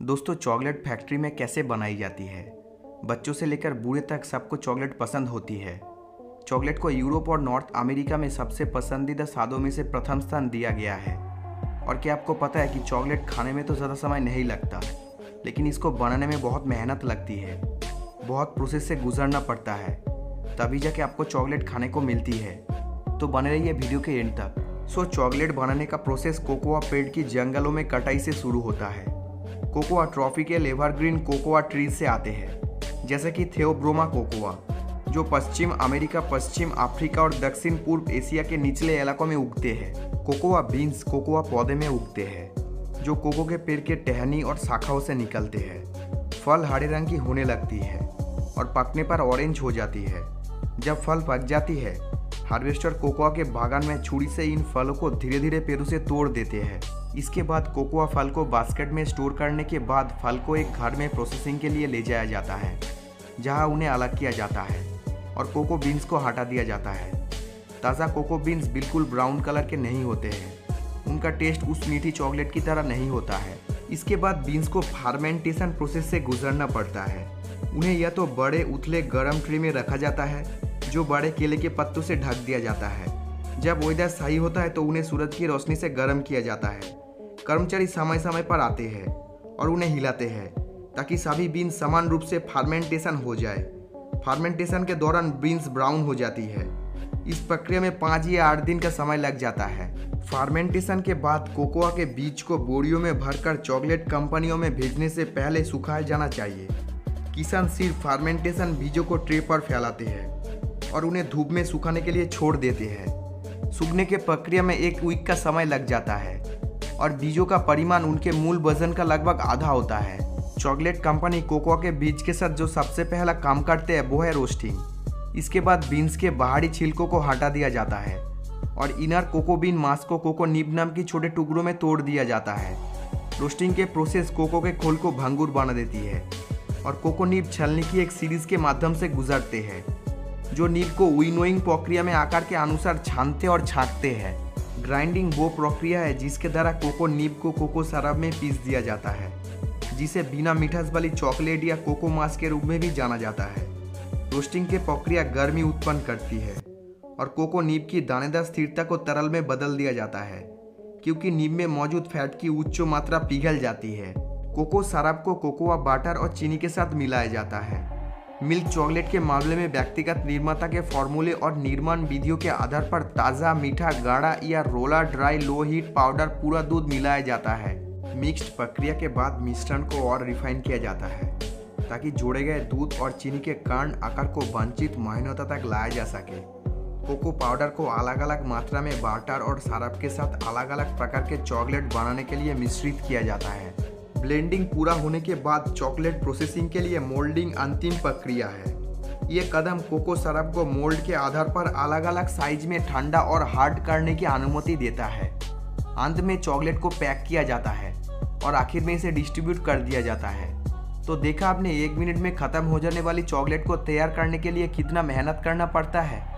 दोस्तों, chocolate factory में कैसे बनाई जाती है। बच्चों से लेकर बूढ़े तक सबको चॉकलेट पसंद होती है। चॉकलेट को यूरोप और नॉर्थ अमेरिका में सबसे पसंदीदा स्वादों में से प्रथम स्थान दिया गया है। और क्या आपको पता है कि चॉकलेट खाने में तो ज़्यादा समय नहीं लगता, लेकिन इसको बनाने में बहुत मेहनत लगती है, बहुत प्रोसेस से गुजरना पड़ता है, तभी जाके आपको चॉकलेट खाने को मिलती है। तो बने रहिए वीडियो के एंड तक। चॉकलेट बनाने का प्रोसेस कोकोआ पेड़ की जंगलों में कटाई से शुरू होता है। Cocoa tropical evergreen cocoa trees से आते हैं, जैसे कि थियोब्रोमा कोकोआ, जो पश्चिम अमेरिका, पश्चिम अफ्रीका और दक्षिण पूर्व एशिया के निचले इलाकों में उगते हैं। कोकोआ बीन्स कोकोआ पौधे में उगते हैं, जो कोको के पेड़ के टहनी और शाखाओं से निकलते हैं। फल हरे रंग की होने लगती है और पकने पर ऑरेंज हो जाती है। जब फल पक जाती है, हार्वेस्टर कोकोआ के बागान में छुरी से इन फलों को धीरे धीरे पेड़ों से तोड़ देते हैं। इसके बाद कोकोआ फल को बास्केट में स्टोर करने के बाद फल को एक घर में प्रोसेसिंग के लिए ले जाया जाता है, जहां उन्हें अलग किया जाता है और कोको बीन्स को हटा दिया जाता है। ताज़ा कोको बीन्स बिल्कुल ब्राउन कलर के नहीं होते हैं, उनका टेस्ट उस मीठी चॉकलेट की तरह नहीं होता है। इसके बाद बीन्स को फार्मेंटेशन प्रोसेस से गुजरना पड़ता है। उन्हें या तो बड़े उथले गर्म ट्रे में रखा जाता है, जो बड़े केले के पत्तों से ढक दिया जाता है। जब वेदर सही होता है तो उन्हें सूरज की रोशनी से गर्म किया जाता है। कर्मचारी समय समय पर आते हैं और उन्हें हिलाते हैं, ताकि सभी बीन्स समान रूप से फार्मेंटेशन हो जाए। फार्मेंटेशन के दौरान बीन्स ब्राउन हो जाती है। इस प्रक्रिया में 5 या 8 दिन का समय लग जाता है। फार्मेंटेशन के बाद कोकोआ के बीज को बोरियों में भरकर चॉकलेट कंपनियों में भेजने से पहले सुखाया जाना चाहिए। किसान सिर्फ फार्मेंटेशन बीजों को ट्रे पर फैलाते हैं और उन्हें धूप में सुखाने के लिए छोड़ देते हैं। सूखने की प्रक्रिया में 1 वीक का समय लग जाता है और बीजों का परिमाण उनके मूल वजन का लगभग आधा होता है। चॉकलेट कंपनी कोकोआ के बीज के साथ जो सबसे पहला काम करते हैं वो है रोस्टिंग। इसके बाद बीन्स के बाहरी छिलकों को हटा दिया जाता है और इनर कोको बीन मास को कोको निब नाम की छोटे टुकड़ों में तोड़ दिया जाता है। रोस्टिंग के प्रोसेस कोको के खोल को भंगुर बना देती है और कोको निब छलनी की एक सीरीज के माध्यम से गुजरते हैं, जो नीब को विनोइंग प्रक्रिया में आकार के अनुसार छानते और छांटते हैं। ग्राइंडिंग वो प्रक्रिया है जिसके द्वारा कोको नीब को कोको शराब में पीस दिया जाता है, जिसे बिना मिठास वाली चॉकलेट या कोको मास के रूप में भी जाना जाता है। रोस्टिंग की प्रक्रिया गर्मी उत्पन्न करती है और कोको नीब की दानेदार स्थिरता को तरल में बदल दिया जाता है, क्योंकि नीब में मौजूद फैट की उच्च मात्रा पिघल जाती है। कोको शराब को कोकोआ वाटर और चीनी के साथ मिलाया जाता है। मिल्क चॉकलेट के मामले में व्यक्तिगत निर्माता के फॉर्मूले और निर्माण विधियों के आधार पर ताज़ा, मीठा, गाढ़ा या roller dry low heat powder पूरा दूध मिलाया जाता है। मिक्स्ड प्रक्रिया के बाद मिश्रण को और रिफाइन किया जाता है, ताकि जोड़े गए दूध और चीनी के कण आकार को वांछित महीनता तक लाया जा सके। कोको पाउडर को अलग अलग मात्रा में वाटर और शराब के साथ अलग अलग प्रकार के चॉकलेट बनाने के लिए मिश्रित किया जाता है। ब्लेंडिंग पूरा होने के बाद चॉकलेट प्रोसेसिंग के लिए मोल्डिंग अंतिम प्रक्रिया है। ये कदम कोको शराब को मोल्ड के आधार पर अलग अलग साइज में ठंडा और हार्ड करने की अनुमति देता है। अंत में चॉकलेट को पैक किया जाता है और आखिर में इसे डिस्ट्रीब्यूट कर दिया जाता है। तो देखा आपने, 1 मिनट में ख़त्म हो जाने वाली चॉकलेट को तैयार करने के लिए कितना मेहनत करना पड़ता है।